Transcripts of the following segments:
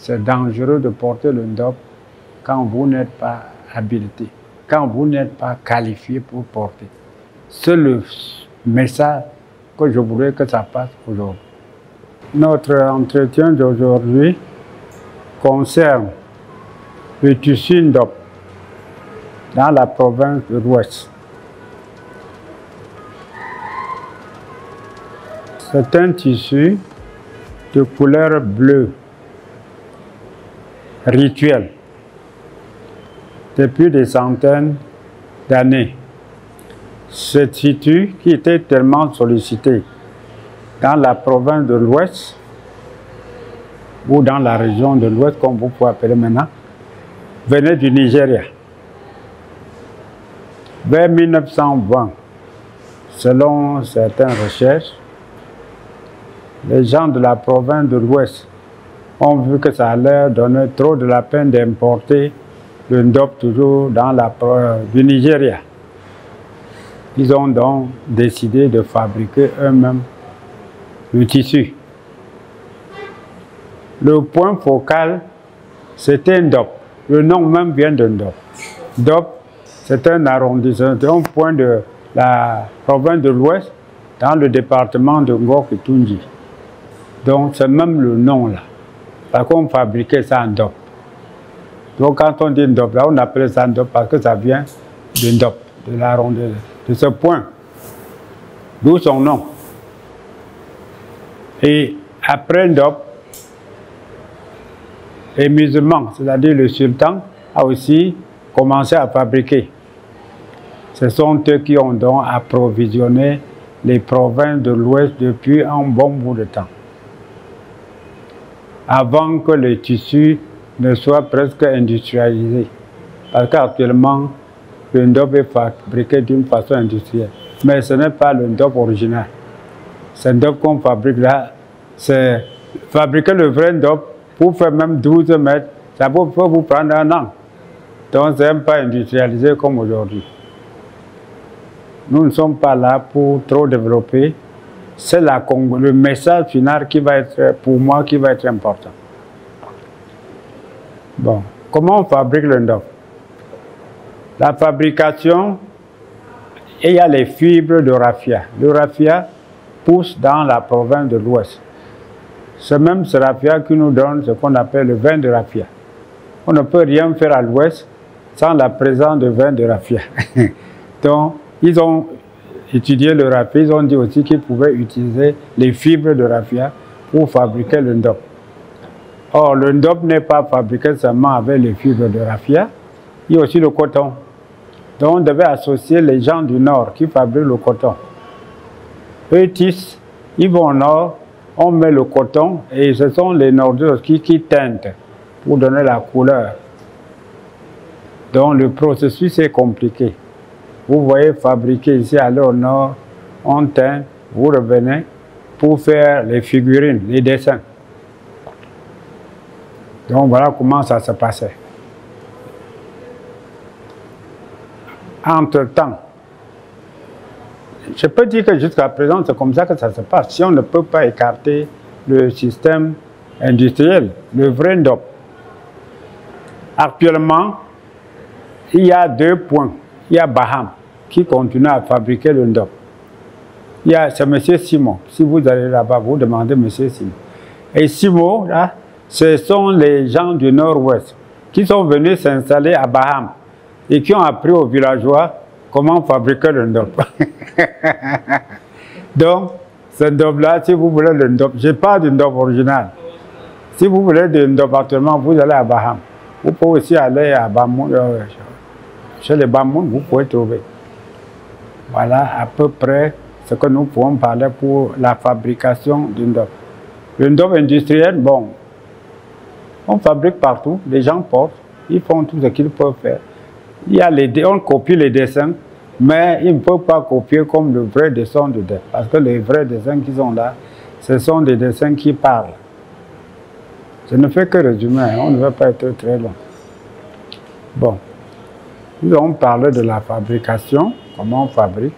c'est dangereux de porter le ndop quand vous n'êtes pas habilité, quand vous n'êtes pas qualifié pour porter. C'est le message que je voudrais que ça passe aujourd'hui. Notre entretien d'aujourd'hui concerne le tissu ndop dans la province de l'Ouest. C'est un tissu de couleur bleue, rituel, depuis des centaines d'années. Ce tissu qui était tellement sollicité dans la province de l'Ouest, ou dans la région de l'Ouest, comme vous pouvez appeler maintenant, venait du Nigeria. Vers 1920, selon certaines recherches, les gens de la province de l'Ouest ont vu que ça leur donnait trop de la peine d'importer le ndop toujours dans la province du Nigeria. Ils ont donc décidé de fabriquer eux-mêmes le tissu. Le point focal, c'était ndop. Le nom même vient de ndop. Ndop, c'est un arrondissement, c'est un point de la province de l'Ouest dans le département de Ngok et Tunji. Donc c'est même le nom là. Parce qu'on fabriquait ça en ndop. Donc quand on dit ndop là, on appelle ça ndop parce que ça vient de ndop, de l'arrondissement, de ce point. D'où son nom. Et après ndop, les musulmans, c'est-à-dire le sultan, a aussi commencé à fabriquer. Ce sont eux qui ont donc approvisionné les provinces de l'Ouest depuis un bon bout de temps. Avant que le tissu ne soit presque industrialisé. Parce qu'actuellement, le ndop est fabriqué d'une façon industrielle. Mais ce n'est pas le ndop original. Ce ndop qu'on fabrique là, c'est fabriquer le vrai ndop pour faire même 12 mètres, ça peut vous prendre un an. Donc, ce n'est pas industrialisé comme aujourd'hui. Nous ne sommes pas là pour trop développer. C'est le message final qui va être, pour moi, qui va être important. Bon, comment on fabrique le ndop? La fabrication, il y a les fibres de raffia. Le raffia pousse dans la province de l'Ouest. C'est même ce raffia qui nous donne ce qu'on appelle le vin de raffia. On ne peut rien faire à l'Ouest sans la présence de vin de raffia. Donc, ils ont étudié le raffia, ils ont dit aussi qu'ils pouvaient utiliser les fibres de raffia pour fabriquer le ndop. Or, le ndop n'est pas fabriqué seulement avec les fibres de raffia, il y a aussi le coton. Donc, on devait associer les gens du Nord qui fabriquent le coton. Eux tissent, ils vont au Nord, on met le coton et ce sont les Nordistes qui teintent pour donner la couleur. Donc, le processus est compliqué. Vous voyez fabriquer ici, aller au Nord, on teint, vous revenez pour faire les figurines, les dessins. Donc voilà comment ça se passait. Entre-temps, je peux dire que jusqu'à présent, c'est comme ça que ça se passe. Si on ne peut pas écarter le système industriel, le vrai ndop. Actuellement, il y a 2 points. Il y a Baham qui continue à fabriquer le ndop. C'est M. Simon. Si vous allez là-bas, vous demandez M. Simon. Et Simon, là, ce sont les gens du Nord-Ouest qui sont venus s'installer à Baham et qui ont appris aux villageois comment fabriquer le ndop. Donc, ce ndop-là, si vous voulez le ndop, je n'ai pas de ndop original. Si vous voulez de ndop actuellement, vous allez à Baham. Vous pouvez aussi aller à Bamoun, chez les Bamoun, vous pouvez trouver. Voilà à peu près ce que nous pouvons parler pour la fabrication du ndop. Le ndop industriel, bon, on fabrique partout, les gens portent, ils font tout ce qu'ils peuvent faire. On copie les dessins, mais ils ne peuvent pas copier comme le vrai dessin de dessin. Parce que les vrais dessins qui sont là, ce sont des dessins qui parlent. Je ne fais que résumer, on ne va pas être très long. Bon, nous allons parler de la fabrication, comment on fabrique.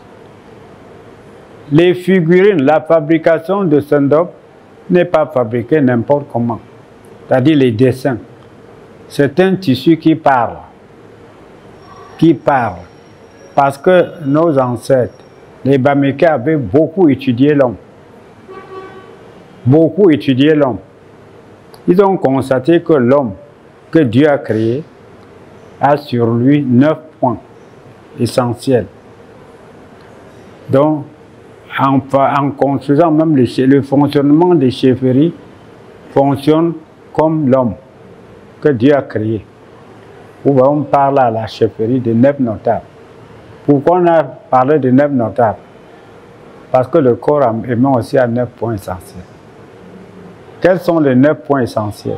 Les figurines, la fabrication de ce ndop n'est pas fabriquée n'importe comment. c'est-à-dire les dessins. C'est un tissu qui parle. Qui parle. Parce que nos ancêtres, les Bamileke, avaient beaucoup étudié l'homme. Beaucoup étudié l'homme. Ils ont constaté que l'homme que Dieu a créé a sur lui 9 points essentiels. Donc, en construisant même le fonctionnement des chefferies fonctionne comme l'homme que Dieu a créé. On parle à la chefferie de 9 notables. Pourquoi on a parlé de 9 notables? Parce que le corps humain aussi a 9 points essentiels. Quels sont les 9 points essentiels?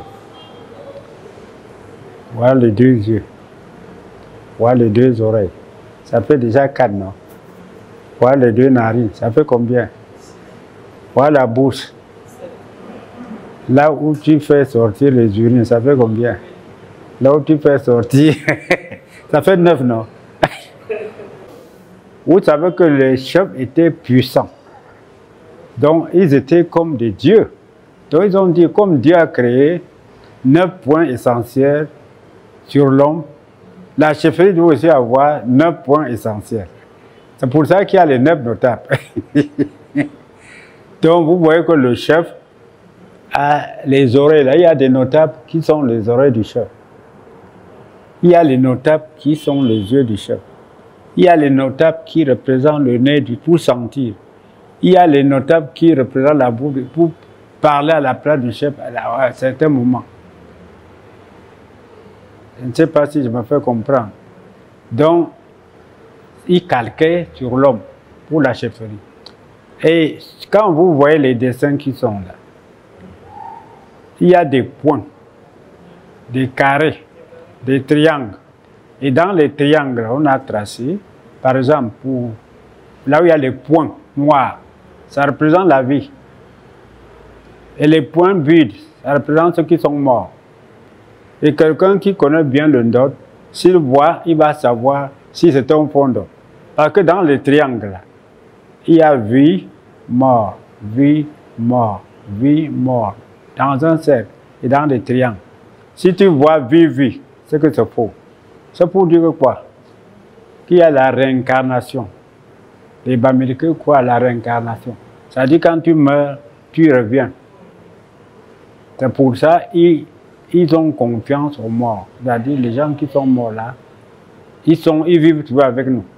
Voilà les 2 yeux. Voilà les 2 oreilles. Ça fait déjà 4, non? Voilà les 2 narines. Ça fait combien? Voilà la bouche. Là où tu fais sortir les urines, ça fait combien? Là où tu fais sortir, ça fait 9, non? Vous savez que les chefs étaient puissants. Donc, ils étaient comme des dieux. Donc, ils ont dit, comme Dieu a créé 9 points essentiels sur l'homme, la chefferie doit aussi avoir 9 points essentiels. C'est pour ça qu'il y a les 9 notables. Donc, vous voyez que le chef a les oreilles. Là, il y a des notables qui sont les oreilles du chef. Il y a les notables qui sont les yeux du chef. Il y a les notables qui représentent le nez pour sentir. Il y a les notables qui représentent la bouche pour parler à la place du chef à certains moments. Je ne sais pas si je me fais comprendre. Donc, il calquait sur l'homme pour la chefferie. Et quand vous voyez les dessins qui sont là, il y a des points, des carrés, des triangles. Et dans les triangles, on a tracé, par exemple, pour là où il y a les points noirs, ça représente la vie. Et les points vides, ça représente ceux qui sont morts. Et quelqu'un qui connaît bien le Ndot, s'il voit, il va savoir si c'est un fondant. Parce que dans les triangles, là, il y a vie, mort, vie, mort, vie, mort. Dans un cercle et dans des triangles. Si tu vois vie, vie, c'est que c'est faux. C'est pour dire quoi? Qu'il y a la réincarnation. Les Bamileke croient à la réincarnation. C'est-à-dire quand tu meurs, tu reviens. C'est pour ça qu'ils ont confiance aux morts. C'est-à-dire les gens qui sont morts là, ils vivent toujours avec nous.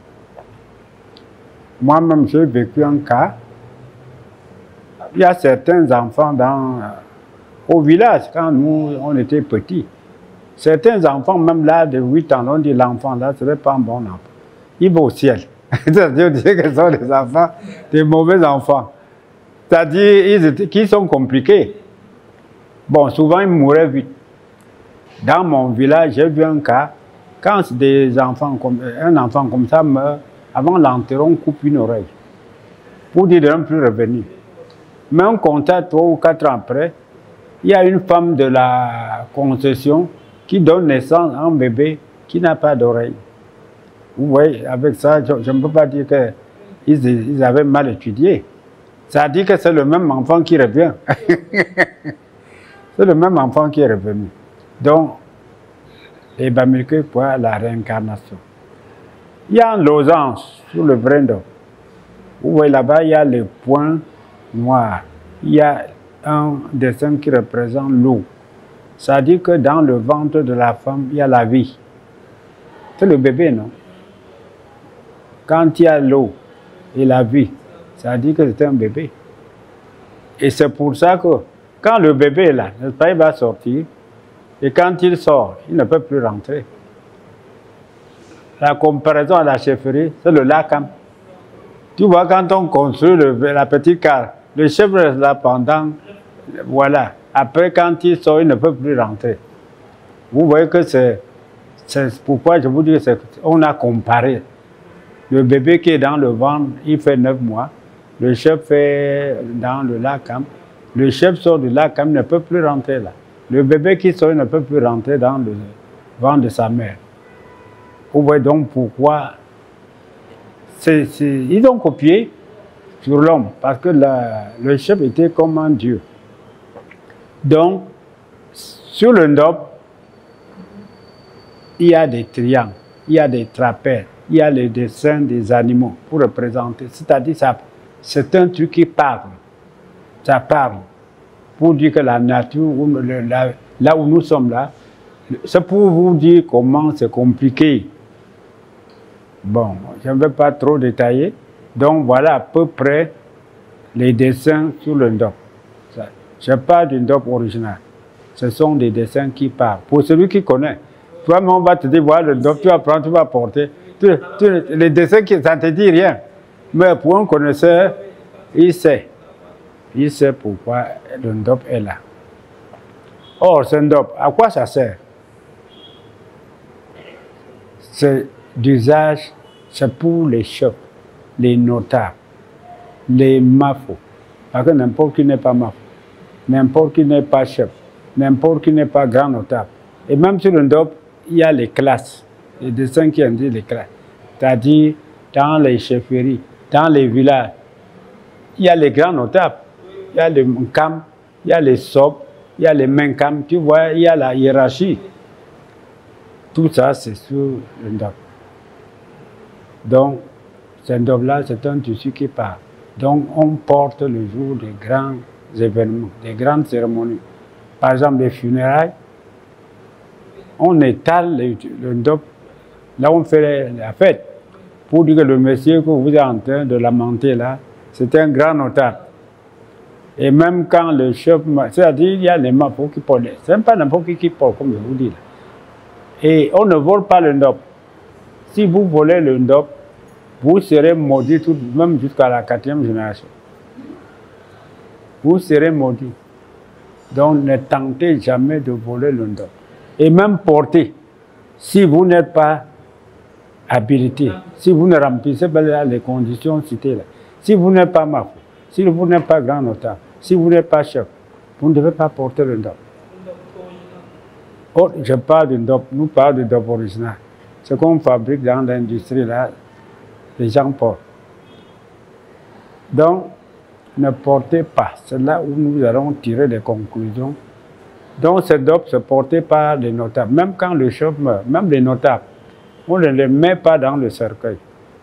Moi-même, j'ai vécu un cas. Il y a certains enfants au village, quand nous, on était petits. Certains enfants, même là, de 8 ans, on dit l'enfant là, ce n'est pas un bon enfant. Il va au ciel. C'est-à-dire que ce sont des enfants, des mauvais enfants. C'est-à-dire qu'ils sont compliqués. Bon, souvent, ils mouraient vite. Dans mon village, j'ai vu un cas, quand un enfant comme ça meurt, avant l'enterrer, on coupe une oreille. Pour dire de ne plus revenir. Mais on constate 3 ou 4 ans après, il y a une femme de la concession qui donne naissance à un bébé qui n'a pas d'oreille. Vous voyez, avec ça, je ne peux pas dire qu'ils avaient mal étudié. Ça dit que c'est le même enfant qui revient. C'est le même enfant qui est revenu. Donc, les Bamileke croient à la réincarnation. Il y a un losange sur le Vrindon. Vous voyez là-bas, il y a les points noirs. Il y a un dessin qui représente l'eau. Ça dit que dans le ventre de la femme, il y a la vie. C'est le bébé, non? Quand il y a l'eau et la vie, ça dit que c'est un bébé. Et c'est pour ça que quand le bébé est là, il va sortir. Et quand il sort, il ne peut plus rentrer. La comparaison à la chefferie, c'est le lacam. Tu vois, quand on construit la petite case, le chef reste là pendant, voilà. Après, quand il sort, il ne peut plus rentrer. Vous voyez que c'est pourquoi je vous dis qu'on a comparé. Le bébé qui est dans le ventre, il fait 9 mois. Le chef fait dans le lacam. Le chef sort du lacam, il ne peut plus rentrer là. Le bébé qui sort, il ne peut plus rentrer dans le ventre de sa mère. Vous voyez donc pourquoi ils ont copié sur l'homme, parce que le chef était comme un dieu. Donc, Sur le ndop, il y a des triangles, il y a des trapèzes, il y a les dessins des animaux pour représenter. C'est-à-dire, c'est un truc qui parle. Ça parle. Pour dire que la nature, là où nous sommes là, c'est pour vous dire comment c'est compliqué. Bon, je ne vais pas trop détailler. Donc voilà à peu près les dessins sur le ndop. Je parle du ndop original. Ce sont des dessins qui parlent. Pour celui qui connaît, toi-même on va te dire, voilà le ndop, tu vas prendre, tu vas porter. Les dessins, ça ne te dit rien. Mais pour un connaisseur, il sait. Il sait pourquoi le ndop est là. Or, ce ndop, à quoi ça sert? C'est d'usage, c'est pour les chefs, les notables, les mafos. Parce que n'importe qui n'est pas mafo, n'importe qui n'est pas chef, n'importe qui n'est pas grand notable. Et même sur le ndop, il y a les classes, les dessins qui indiquent les classes. C'est-à-dire, dans les chefferies, dans les villages, il y a les grands notables. Il y a les Nkam, il y a les Sob, il y a les Menkam, tu vois, il y a la hiérarchie. Tout ça, c'est sur le ndop. Donc, ce ndop-là, c'est un tissu qui part. Donc, on porte le jour des grands événements, des grandes cérémonies. Par exemple, les funérailles, on étale le ndop, là où on fait la fête, pour dire que le monsieur que vous êtes en train de lamenter là, c'est un grand notable. Et même quand le chef, c'est-à-dire il y a les mafos qui portent, c'est même pas n'importe qui porte, comme je vous dis là. Et on ne vole pas le ndop. Si vous volez le ndop, vous serez maudit, même jusqu'à la 4e génération. Vous serez maudit. Donc ne tentez jamais de voler le ndop. Et même porter, si vous n'êtes pas habilité, si vous ne remplissez pas les conditions citées là, si vous n'êtes pas mafo, si vous n'êtes pas grand notable, si vous n'êtes pas chef, vous ne devez pas porter le ndop. Oh, je parle du ndop, nous parlons du ndop original. Ce qu'on fabrique dans l'industrie là, les gens portent. Donc, ne portez pas. C'est là où nous allons tirer des conclusions. Donc, ce ndop se portait par les notables. Même quand le chef meurt, même les notables, on ne les met pas dans le cercueil.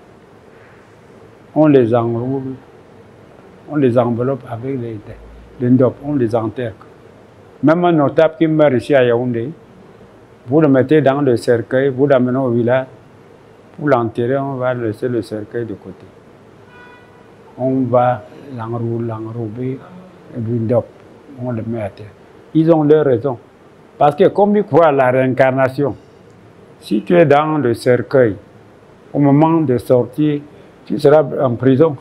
On les enroule, on les enveloppe avec les ndop, on les enterre. Même un notable qui meurt ici à Yaoundé, vous le mettez dans le cercueil, vous l'amenez au village, pour l'enterrer, on va laisser le cercueil de côté. On va l'enrober, et le ndop, on le met à terre. Ils ont leur raison. Parce que comme ils croient à la réincarnation, si tu es dans le cercueil, au moment de sortir, tu seras en prison.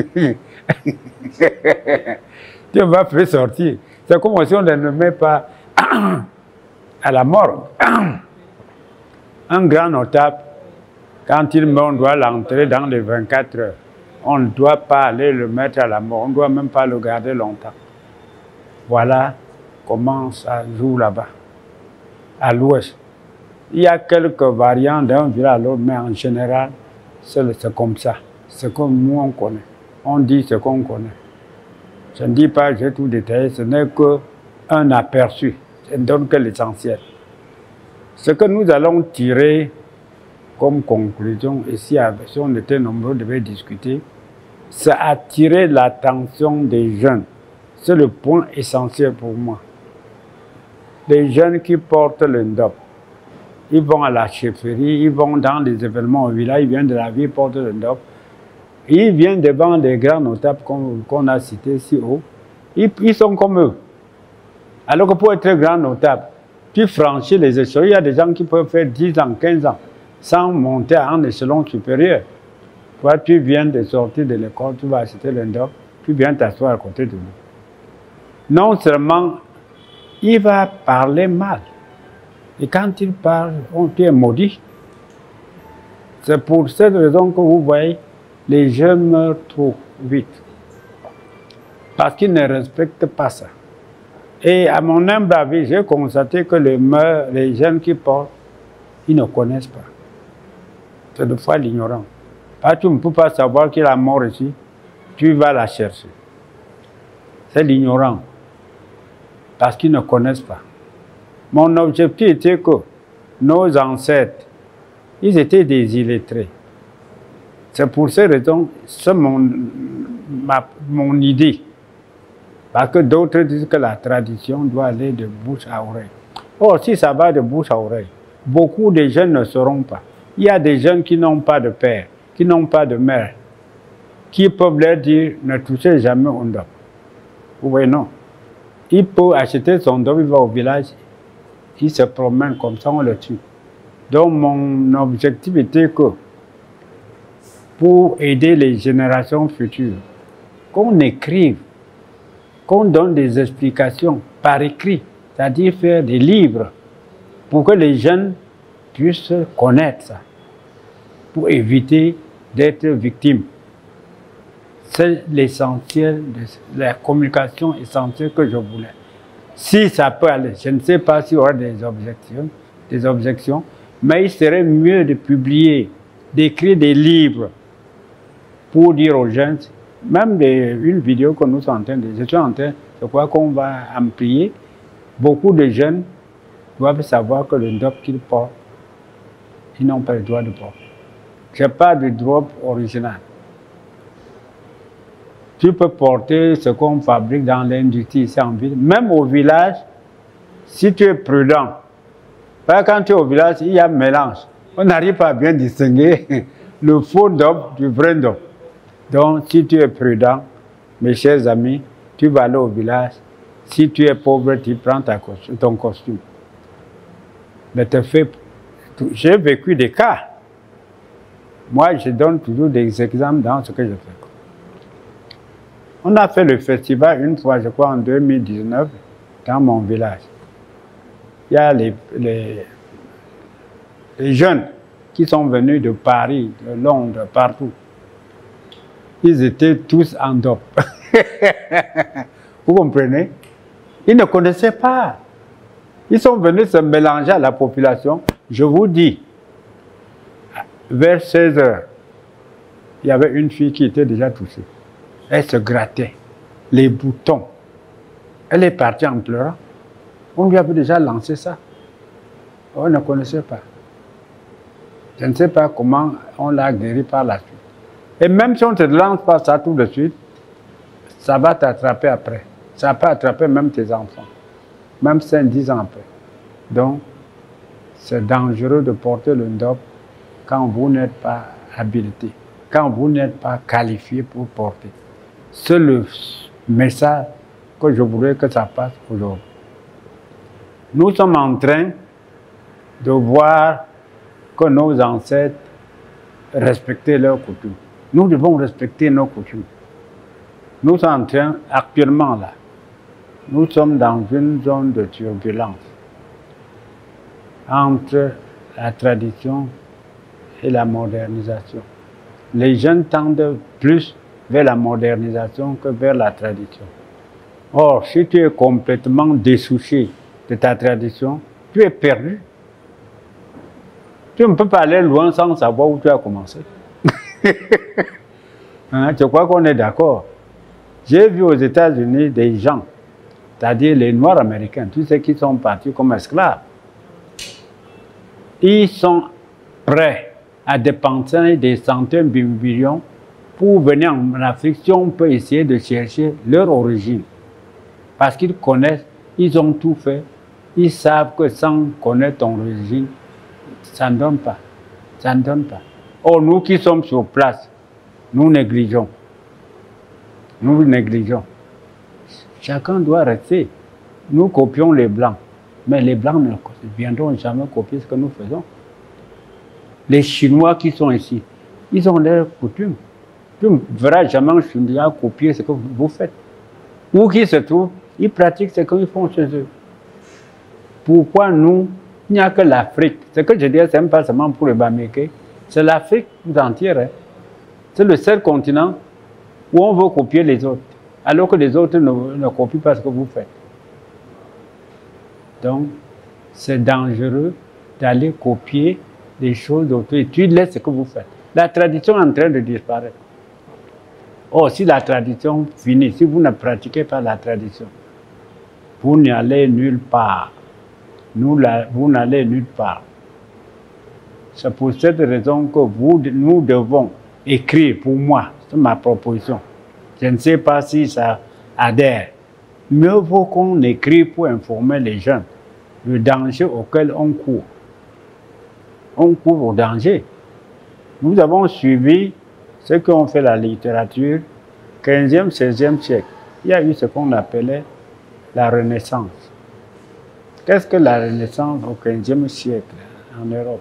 Tu vas faire sortir. C'est comme si on ne le met pas à la mort. Un grand notable, quand il meurt, on doit l'entrer dans les 24 heures. On ne doit pas aller le mettre à la mort. On ne doit même pas le garder longtemps. Voilà comment ça joue là-bas, à l'ouest. Il y a quelques variantes d'un village à l'autre, mais en général, c'est comme ça. C'est comme nous on connaît. On dit ce qu'on connaît. Je ne dis pas que j'ai tout détaillé, ce n'est qu'un aperçu. Je ne donne que l'essentiel. Ce que nous allons tirer comme conclusion, et si on était nombreux, on devait discuter, c'est attirer l'attention des jeunes. C'est le point essentiel pour moi. Les jeunes qui portent le ndop, ils vont à la chefferie, ils vont dans les événements au village, ils viennent de la ville, ils portent le ndop. Ils viennent devant des grands notables qu'on a cités si haut. Ils sont comme eux. Alors que pour être grand notable, tu franchis les échelons. Il y a des gens qui peuvent faire 10 ans, 15 ans, sans monter à un échelon supérieur. Toi, tu viens de sortir de l'école, tu vas acheter le ndop, tu viens t'asseoir à côté de nous. Non seulement, il va parler mal. Et quand il parle, tu es maudit. C'est pour cette raison que vous voyez, les jeunes meurent trop vite. Parce qu'ils ne respectent pas ça. Et à mon humble avis, j'ai constaté que les jeunes qui portent, ils ne connaissent pas. C'est de fois l'ignorance. Parce que tu ne peux pas savoir qu'il y a la mort ici, tu vas la chercher. C'est l'ignorance. Parce qu'ils ne connaissent pas. Mon objectif était que nos ancêtres, ils étaient des illettrés. C'est pour ces raisons, c'est mon idée. Parce que d'autres disent que la tradition doit aller de bouche à oreille. Or, si ça va de bouche à oreille, beaucoup de jeunes ne sauront pas. Il y a des jeunes qui n'ont pas de père, qui n'ont pas de mère, qui peuvent leur dire ne touchez jamais au ndop. Vous voyez, non. Il peut acheter son ndop, il va au village, il se promène comme ça, on le tue. Donc, mon objectif était que pour aider les générations futures, qu'on écrive, qu'on donne des explications par écrit, c'est-à-dire faire des livres pour que les jeunes puissent connaître ça, pour éviter d'être victimes. C'est l'essentiel, la communication essentielle que je voulais. Si ça peut aller, je ne sais pas s'il y aura des objections, mais il serait mieux de publier, d'écrire des livres pour dire aux jeunes, même une vidéo que nous sommes en train de... Je suis en train, je crois qu'on va amplier. Beaucoup de jeunes doivent savoir que le ndop qu'ils portent, ils n'ont pas le droit de porter. Je parle du drop original. Tu peux porter ce qu'on fabrique dans l'industrie ici en ville, même au village, si tu es prudent. Parce que quand tu es au village, il y a un mélange. On n'arrive pas à bien distinguer le faux ndop du vrai ndop. Donc, si tu es prudent, mes chers amis, tu vas aller au village. Si tu es pauvre, tu prends ton costume. Mais j'ai vécu des cas. Moi, je donne toujours des exemples dans ce que je fais. On a fait le festival une fois, je crois, en 2019, dans mon village. Il y a les jeunes qui sont venus de Paris, de Londres, partout. Ils étaient tous en ndop. Vous comprenez? Ils ne connaissaient pas. Ils sont venus se mélanger à la population. Je vous dis, vers 16 h, il y avait une fille qui était déjà touchée. Elle se grattait les boutons. Elle est partie en pleurant. On lui avait déjà lancé ça. On ne connaissait pas. Je ne sais pas comment on l'a guéri par la suite. Et même si on ne te lance pas ça tout de suite, ça va t'attraper après. Ça peut attraper même tes enfants. Même 5-10 ans après. Donc, c'est dangereux de porter le ndop quand vous n'êtes pas habilité, quand vous n'êtes pas qualifié pour porter. C'est le message que je voudrais que ça passe aujourd'hui. Nous sommes en train de voir que nos ancêtres respectaient leurs coutumes. Nous devons respecter nos coutumes. Nous sommes en train, actuellement là, nous sommes dans une zone de turbulence entre la tradition et la modernisation. Les jeunes tendent plus vers la modernisation que vers la tradition. Or, si tu es complètement dessouché de ta tradition, tu es perdu. Tu ne peux pas aller loin sans savoir où tu as commencé. Hein, je crois qu'on est d'accord. J'ai vu aux États-Unis des gens, c'est-à-dire les Noirs américains, tous ceux qui sont partis comme esclaves. Ils sont prêts à dépenser des centaines de millions pour venir en Afrique si on peut essayer de chercher leur origine. Parce qu'ils connaissent, ils ont tout fait. Ils savent que sans connaître ton origine, ça ne donne pas. Ça ne donne pas. Or, nous qui sommes sur place, nous négligeons. Nous négligeons. Chacun doit rester. Nous copions les Blancs. Mais les Blancs ne viendront jamais copier ce que nous faisons. Les Chinois qui sont ici, ils ont leurs coutumes. Tu ne verras jamais un Chinois copier ce que vous faites. Où qu'ils se trouvent, ils pratiquent ce qu'ils font chez eux. Pourquoi nous, il n'y a que l'Afrique. Ce que je dis, ce n'est pas seulement pour les Bamileke, c'est l'Afrique tout entière. Hein. C'est le seul continent où on veut copier les autres, alors que les autres ne copient pas ce que vous faites. Donc, c'est dangereux d'aller copier des choses d'autres et tu laisses ce que vous faites. La tradition est en train de disparaître. Or, si la tradition finit, si vous ne pratiquez pas la tradition, vous n'allez nulle part. vous n'allez nulle part. C'est pour cette raison que nous devons écrire, pour moi, c'est ma proposition. Je ne sais pas si ça adhère. Mieux vaut qu'on écrive pour informer les jeunes du danger auquel on court. On court au danger. Nous avons suivi ce qu'ont fait la littérature, 15e, 16e siècle. Il y a eu ce qu'on appelait la Renaissance. Qu'est-ce que la Renaissance au 15e siècle en Europe?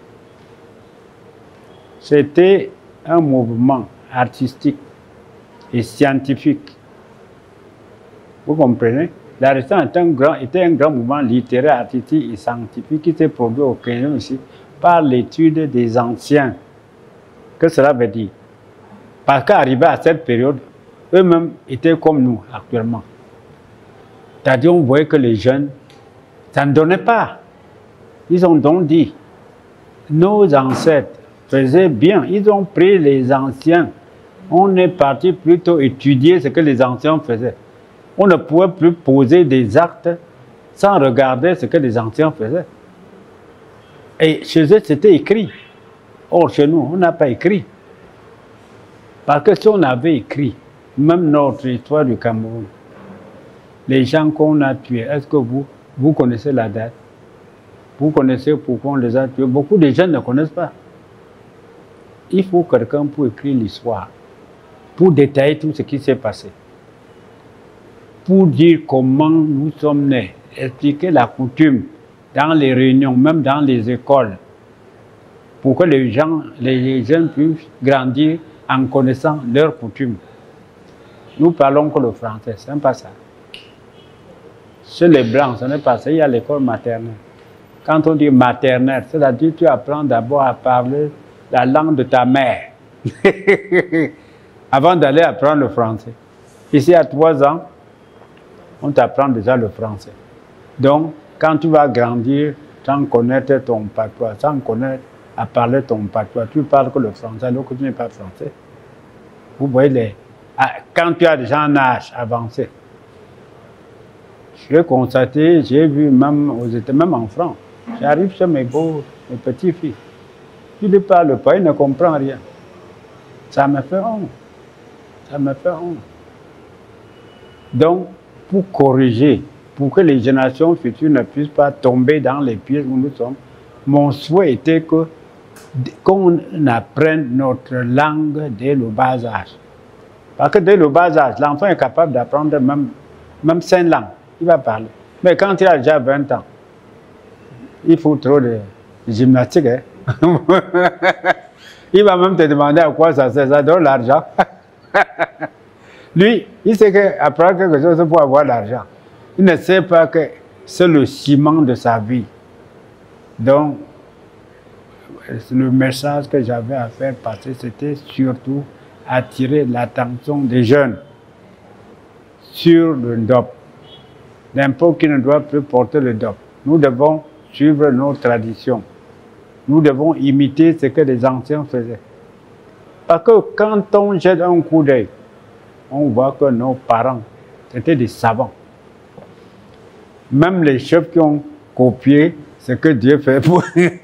C'était un mouvement artistique et scientifique. Vous comprenez? La Renaissance était un grand mouvement littéraire, artistique et scientifique qui s'est produit au 15e siècle par l'étude des anciens. Que cela veut dire? Parce qu'arrivé à cette période, eux-mêmes étaient comme nous actuellement. C'est-à-dire, on voyait que les jeunes, ça ne donnait pas. Ils ont donc dit, nos ancêtres faisaient bien, ils ont pris les anciens. On est parti plutôt étudier ce que les anciens faisaient. On ne pouvait plus poser des actes sans regarder ce que les anciens faisaient. Et chez eux, c'était écrit. Or, chez nous, on n'a pas écrit. Parce que si on avait écrit, même notre histoire du Cameroun, les gens qu'on a tués, est-ce que vous connaissez la date? Vous connaissez pourquoi on les a tués? Beaucoup de gens ne connaissent pas. Il faut quelqu'un pour écrire l'histoire, pour détailler tout ce qui s'est passé, pour dire comment nous sommes nés, expliquer la coutume dans les réunions, même dans les écoles, pour que les jeunes puissent grandir en connaissant leurs coutumes. Nous parlons que le français, ce n'est pas ça. Chez les Blancs, ce n'est pas ça. Il y a l'école maternelle. Quand on dit maternelle, c'est-à-dire que tu apprends d'abord à parler la langue de ta mère avant d'aller apprendre le français. Ici, à 3 ans, on t'apprend déjà le français. Donc, quand tu vas grandir sans connaître ton patois, sans connaître à parler ton patois, tu parles que le français alors que tu n'es pas français. Vous voyez, quand tu as déjà un âge avancé, je l'ai constaté, j'ai vu même même en France, j'arrive chez mes petits-filles, tu ne parles pas, ils ne comprennent rien. Ça me fait honte. Ça me fait honte. Donc, pour corriger, pour que les générations futures ne puissent pas tomber dans les pièges où nous sommes, mon souhait était qu'on apprenne notre langue dès le bas âge. Parce que dès le bas âge, l'enfant est capable d'apprendre même 5 langues. Il va parler. Mais quand il a déjà 20 ans, il faut trop de gymnastique. Hein? Il va même te demander à quoi ça sert. Ça donne l'argent. Lui, il sait qu'apprendre quelque chose pour avoir l'argent. Il ne sait pas que c'est le ciment de sa vie. Donc, le message que j'avais à faire passer, c'était surtout attirer l'attention des jeunes sur le DOP. N'importe qui ne doit plus porter le DOP. Nous devons suivre nos traditions. Nous devons imiter ce que les anciens faisaient. Parce que quand on jette un coup d'œil, on voit que nos parents étaient des savants. Même les chefs qui ont copié ce que Dieu fait pour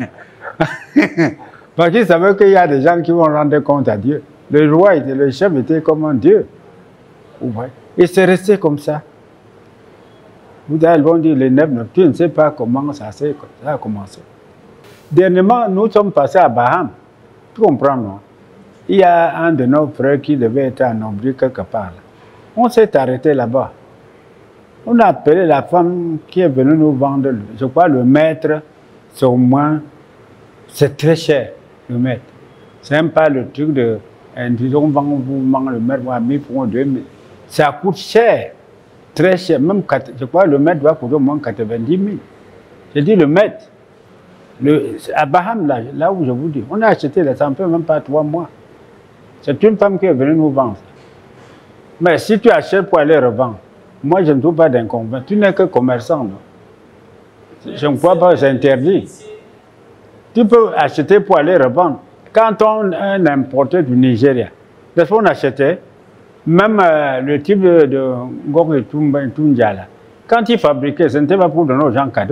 parce qu'ils savaient qu'il y a des gens qui vont rendre compte à Dieu. Le roi, le chef était comme un Dieu. Et c'est resté comme ça. Vous allez dire, les neuf, tu ne sais pas comment ça a commencé. Dernièrement, nous sommes passés à Baham. Tu comprends, non? Il y a un de nos frères qui devait être en Ombrie quelque part. Là. On s'est arrêté là-bas. On a appelé la femme qui est venue nous vendre, je crois, le mètre, c'est au moins, c'est très cher, le mètre. C'est même pas le truc de, on vend le mètre à 1000 francs, 2000. Ça coûte cher, très cher. Même, je crois, le mètre doit coûter au moins 90 000. J'ai dit le mètre. À Baham, là où je vous dis, on a acheté, ça ne fait même pas 3 mois. C'est une femme qui est venue nous vendre. Mais si tu achètes pour aller revendre, moi je ne trouve pas d'inconvénient. Tu n'es que commerçant. Non? Je ne crois pas, c'est interdit. Tu peux acheter pour aller revendre. Quand on a un importeur du Nigeria, des fois on achetait, même le type de Ngok et Tunjala, quand il fabriquait, ce n'était pas pour donner aux gens cadeaux.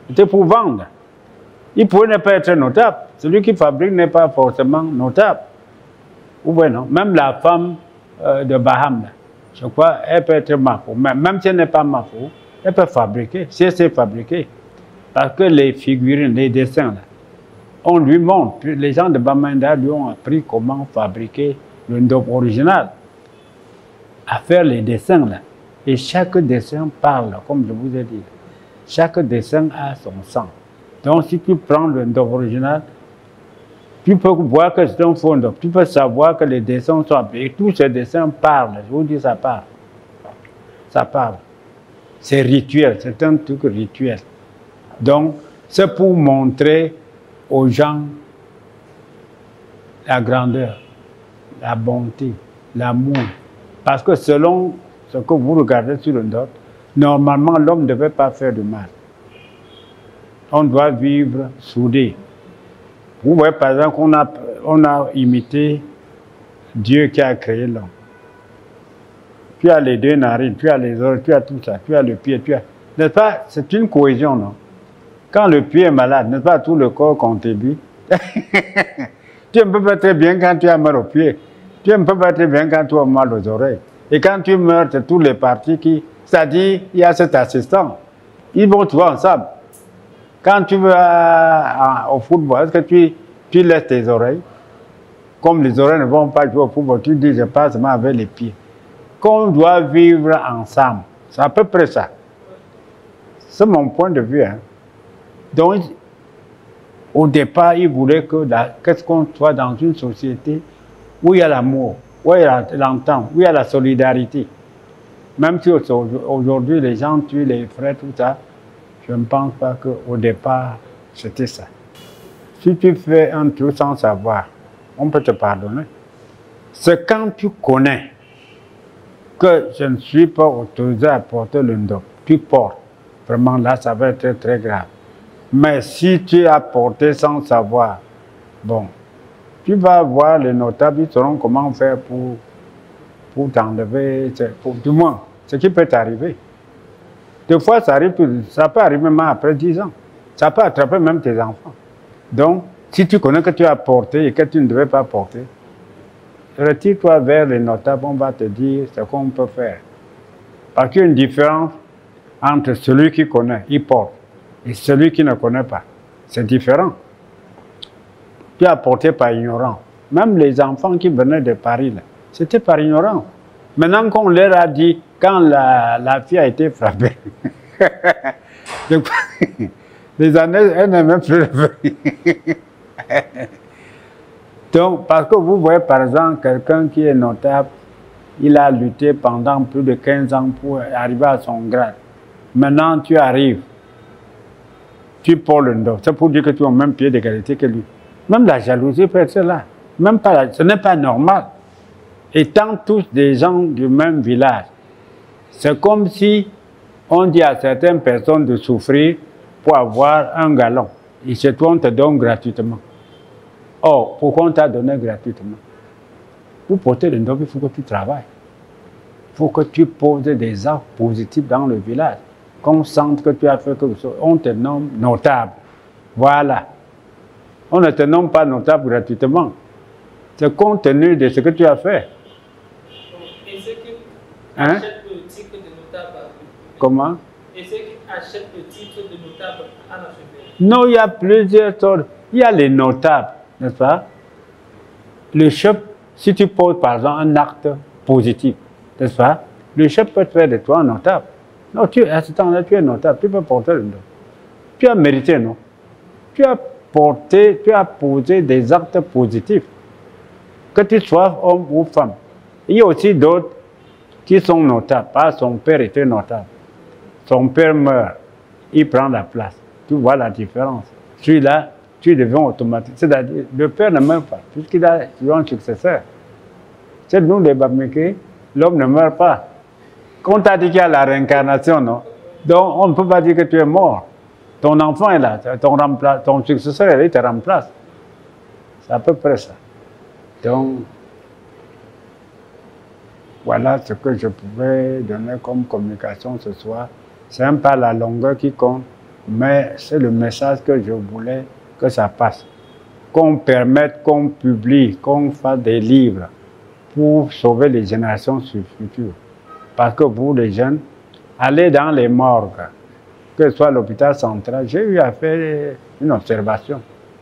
C'était pour vendre. Il pouvait ne pas être notable. Celui qui fabrique n'est pas forcément notable. Ou bien non, même la femme de Baham, je crois, elle peut être mafou. Même si elle n'est pas mafou, elle peut fabriquer, si elle sait fabriquer. Parce que les figurines, les dessins, là, on lui montre. Les gens de Bamenda lui ont appris comment fabriquer le ndop original. À faire les dessins, là. Et chaque dessin parle, comme je vous ai dit. Chaque dessin a son sens. Donc, si tu prends le ndop original, tu peux voir que c'est un faux ndop. Tu peux savoir que les dessins sont appelés. Et tous ces dessins parlent. Je vous dis, ça parle. Ça parle. C'est rituel. C'est un truc rituel. Donc, c'est pour montrer aux gens la grandeur, la bonté, l'amour. Parce que selon ce que vous regardez sur le ndop, normalement, l'homme ne devait pas faire du mal. On doit vivre soudé. Vous voyez, par exemple, on a imité Dieu qui a créé l'homme. Tu as les deux narines, tu as les oreilles, tu as tout ça, tu as le pied, tu as... N'est-ce pas? C'est une cohésion, non? Quand le pied est malade, n'est-ce pas, tout le corps contribue? Tu ne peux pas très bien quand tu as mal au pied. Tu ne peux pas très bien quand tu as mal aux oreilles. Et quand tu meurs, c'est tous les parties qui... C'est-à-dire, il y a cet assistant. Ils vont jouer ensemble. Quand tu vas au football, est-ce que tu laisses tes oreilles? Comme les oreilles ne vont pas jouer au football, tu dis, je passe seulement avec les pieds. Qu'on doit vivre ensemble. C'est à peu près ça. C'est mon point de vue. Hein. Donc, au départ, il voulait qu'est-ce qu'on soit dans une société où il y a l'amour, où il y a l'entente, où il y a la solidarité. Même si aujourd'hui, les gens tuent les frères, tout ça, je ne pense pas qu'au départ, c'était ça. Si tu fais un truc sans savoir, on peut te pardonner. C'est quand tu connais que je ne suis pas autorisé à porter le ndop, tu portes. Vraiment, là, ça va être très grave. Mais si tu as porté sans savoir, bon, tu vas voir les notables, ils sauront comment faire pour t'enlever, du moins, ce qui peut t'arriver. Des fois, ça peut arriver même après 10 ans. Ça peut attraper même tes enfants. Donc, si tu connais que tu as porté et que tu ne devais pas porter, retire-toi vers les notables, on va te dire ce qu'on peut faire. Parce qu'il y a une différence entre celui qui connaît, il porte, et celui qui ne connaît pas. C'est différent. Tu as porté par ignorance. Même les enfants qui venaient de Paris, c'était par ignorance. Maintenant qu'on leur a dit, quand la fille a été frappée, les années, elle n'est même plus revenue. Donc, parce que vous voyez par exemple quelqu'un qui est notable, il a lutté pendant plus de 15 ans pour arriver à son grade. Maintenant, tu arrives, tu portes le ndop. C'est pour dire que tu as le même pied d'égalité que lui. Même la jalousie peut être là. Même pas ce n'est pas normal. Étant tous des gens du même village, c'est comme si on dit à certaines personnes de souffrir pour avoir un galon. Et chez toi, on te donne gratuitement. Or, pourquoi on t'a donné gratuitement? Pour porter le ndop, il faut que tu travailles. Il faut que tu poses des actes positifs dans le village. Qu'on sente que tu as fait quelque chose. On te nomme notable. Voilà. On ne te nomme pas notable gratuitement. C'est compte tenu de ce que tu as fait. Et ceux qui Hein? achètent le titre de notable. Comment? Et ceux qui achètent le titre de notable à la cheville. Non, il y a plusieurs sortes. Il y a les notables, n'est-ce pas? Le chef, si tu poses par exemple un acte positif, n'est-ce pas? Le chef peut faire de toi un notable. Non, à ce temps-là, tu es notable, tu peux porter le ndop. Tu as mérité, non? Tu as posé des actes positifs. Que tu sois homme ou femme. Il y a aussi d'autres qui sont notables. Ah, son père était notable. Son père meurt, il prend la place. Tu vois la différence. Celui-là, tu deviens automatique. C'est-à-dire, le père ne meurt pas, puisqu'il a un successeur. C'est nous les Bameke, l'homme ne meurt pas. Quand on t'a dit qu'il y a la réincarnation, non? Donc, on ne peut pas dire que tu es mort. Ton enfant est là, ton successeur, il te remplace. C'est à peu près ça. Donc, voilà ce que je pouvais donner comme communication ce soir. C'est un pas la longueur qui compte, Mais c'est le message que je voulais que ça passe. Qu'on permette, qu'on publie, qu'on fasse des livres pour sauver les générations futures. Parce que vous, les jeunes, allez dans les morgues, que ce soit l'hôpital central, j'ai eu à faire une observation.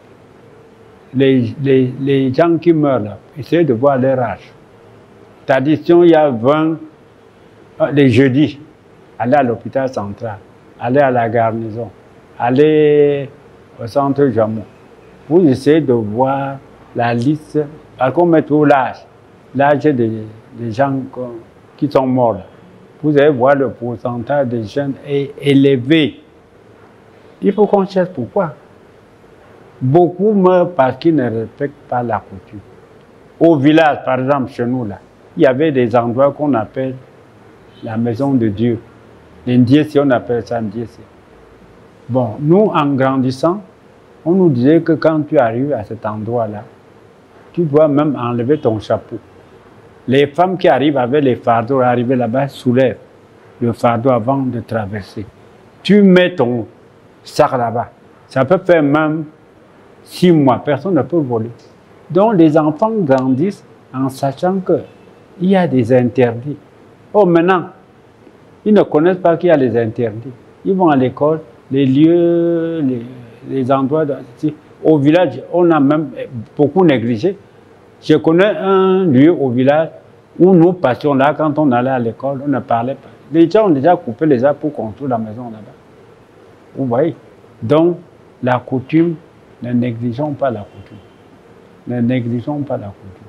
Les gens qui meurent là, essayez de voir leur âge. C'est-à-dire, si il y a 20, les jeudis, allez à l'hôpital central, allez à la garnison, allez au centre Jamon. Vous essayez de voir la liste, parce qu'on met tout l'âge des gens qui sont morts. Vous allez voir le pourcentage des jeunes est élevé. Il faut qu'on cherche pourquoi. Beaucoup meurent parce qu'ils ne respectent pas la coutume. Au village, par exemple, chez nous, là, il y avait des endroits qu'on appelle la maison de Dieu. L'Indiécie, on appelle ça Indiécie. Bon, nous, en grandissant, on nous disait que quand tu arrives à cet endroit-là, tu dois même enlever ton chapeau. Les femmes qui arrivent avec les fardeaux, arrivent là-bas, soulèvent le fardeau avant de traverser. Tu mets ton sac là-bas. Ça peut faire même 6 mois, personne ne peut voler. Donc les enfants grandissent en sachant qu'il y a des interdits. Oh, maintenant, ils ne connaissent pas qu'il y a des interdits. Ils vont à l'école, les lieux, les endroits. Au village, on a même beaucoup négligé. Je connais un lieu au village où nous passions là, quand on allait à l'école, on ne parlait pas. Les gens ont déjà coupé les arbres pour construire la maison là-bas. Vous voyez? Donc, la coutume, ne négligeons pas la coutume. Ne négligeons pas la coutume.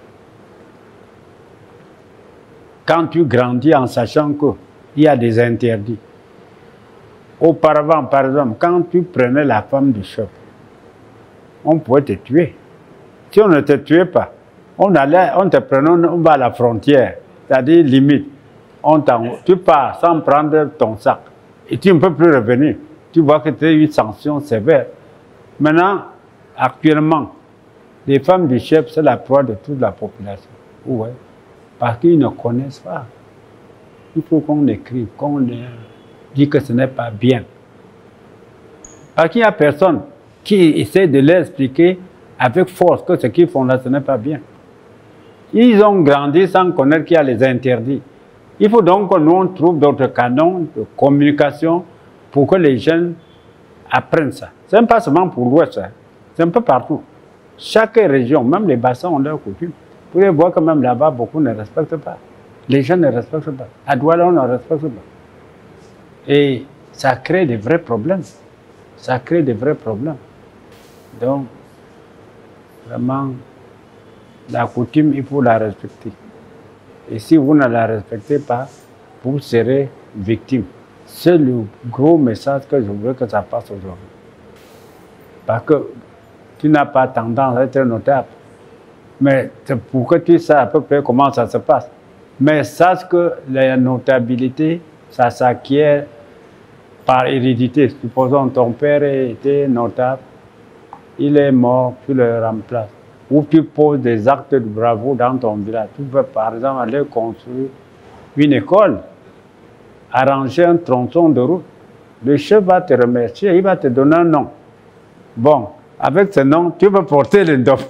Quand tu grandis en sachant qu'il y a des interdits. Auparavant, par exemple, quand tu prenais la femme du chef, on pouvait te tuer. Si on ne te tuait pas, on te prenait, on va à la frontière, c'est-à-dire limite. Tu pars sans prendre ton sac et tu ne peux plus revenir. Tu vois que tu as une sanction sévère. Maintenant, actuellement, les femmes du chef, c'est la proie de toute la population. Ouais. Parce qu'ils ne connaissent pas. Il faut qu'on écrive, qu'on dise que ce n'est pas bien. Parce qu'il n'y a personne qui essaie de leur expliquer avec force que ce qu'ils font là, ce n'est pas bien. Ils ont grandi sans connaître qu'il y a les interdits. Il faut donc que nous on trouve d'autres canons de communication pour que les jeunes apprennent ça. Ce n'est pas seulement pour l'Ouest, c'est un peu partout. Chaque région, même les bassins ont leurs coutumes. Vous pouvez voir que même là-bas, beaucoup ne respectent pas. Les jeunes ne respectent pas. À Douala, on ne respecte pas. Et ça crée des vrais problèmes. Ça crée des vrais problèmes. Donc, vraiment, la coutume, il faut la respecter. Et si vous ne la respectez pas, vous serez victime. C'est le gros message que je veux que ça passe aujourd'hui. Parce que tu n'as pas tendance à être notable. Mais pour que tu saches à peu près comment ça se passe. Mais sache que la notabilité, ça s'acquiert par hérédité. Supposons que ton père était notable, il est mort, tu le remplaces. Ou tu poses des actes de bravoure dans ton village. Tu peux par exemple aller construire une école, arranger un tronçon de route. Le chef va te remercier, il va te donner un nom. Bon, avec ce nom, tu peux porter le nom.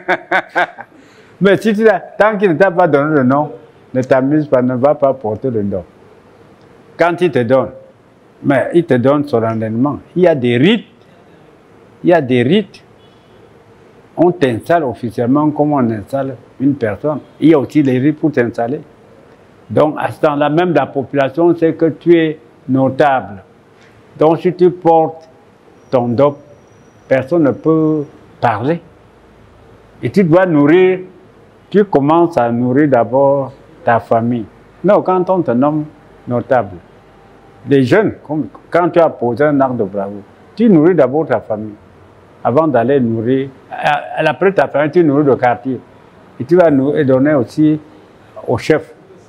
Mais si tant qu'il ne t'a pas donné le nom, ne t'amuse pas, ne va pas porter le nom. Quand il te donne, mais il te donne solennellement. Il y a des rites. Il y a des rites. On t'installe officiellement comme on installe une personne. Il y a aussi les rites pour t'installer. Donc, à ce temps-là, même la population sait que tu es notable. Donc, si tu portes ton dop, personne ne peut parler. Et tu dois nourrir, tu commences à nourrir d'abord ta famille. Non, quand on te nomme notable, des jeunes, quand tu as posé un acte de bravoure, tu nourris d'abord ta famille. Avant d'aller nourrir, après ta famille, tu nourris le quartier. Et tu vas donner aussi au chef.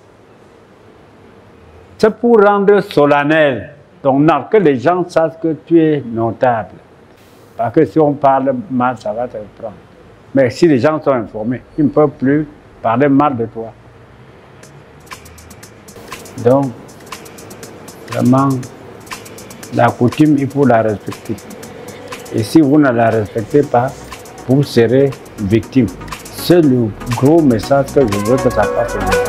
C'est pour rendre solennel ton acte, que les gens sachent que tu es notable. Parce que si on parle mal, ça va te prendre. Mais si les gens sont informés, ils ne peuvent plus parler mal de toi. Donc, vraiment, La coutume, il faut la respecter. Et si vous ne la respectez pas, vous serez victime. C'est le gros message que je veux que ça passe.